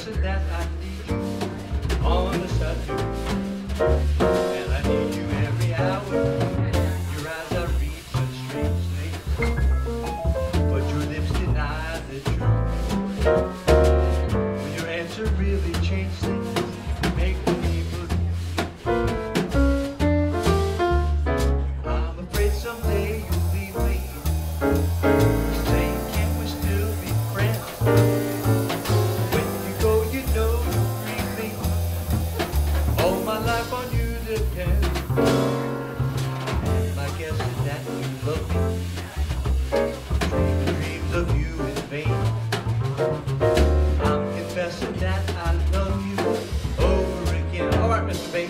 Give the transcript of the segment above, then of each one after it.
confessing that I need you, honest I do. And I need you every hour. Your eyes I read such strange things, but your lips deny the truth. Will your answer really change things? Make me believe. I'm afraid someday you'll leave me. Say, can we still be friends? When you go, you know you'll grieve me. All my life on you depends. My guess is that you love me. Dreaming dreams of you in vain. I'm confessing that I love you over again. All right, Mr. Bass.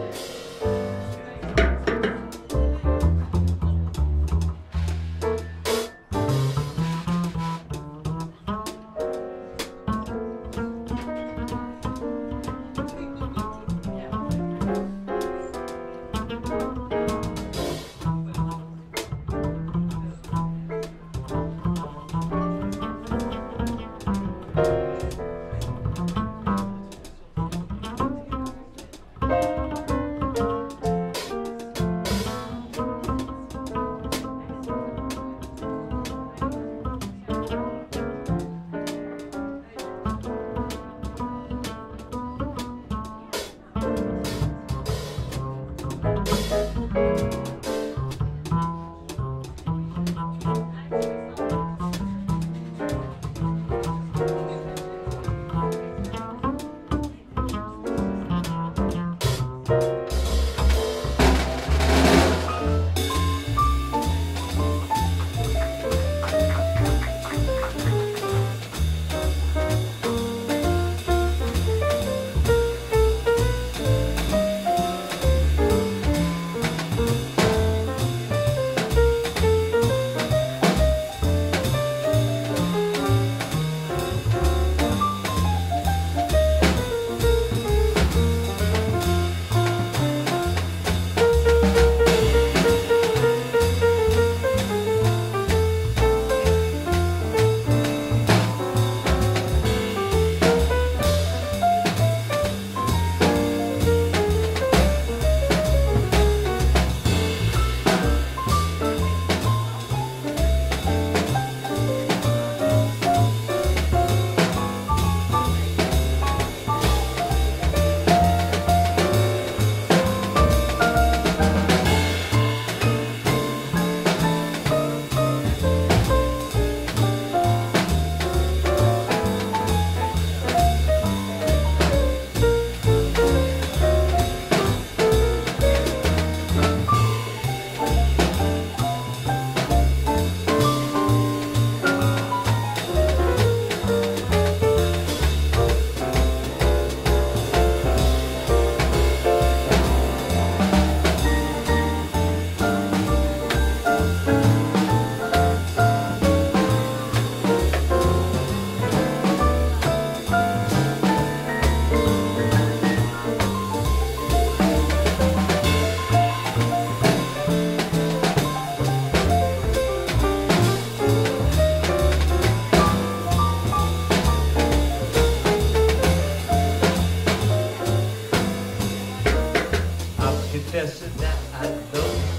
Confessing that I love you.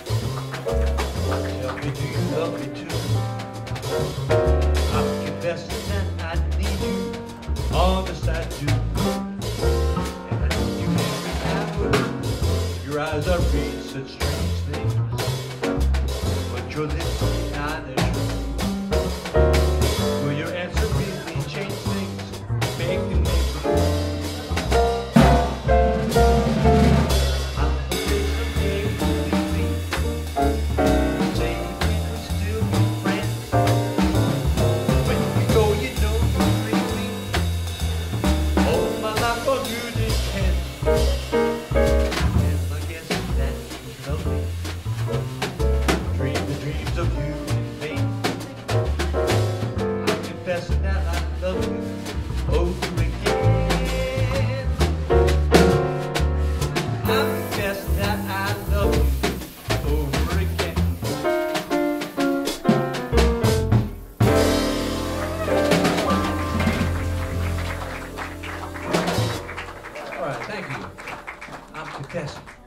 Tell me, do you love me too? I'm confessing that I need you, honest I do. And I need you every hour. Your eyes are read such strange things, but your lips deny the truth. Will your answer really change things, making me believe? right, thank you. I'm Confessin.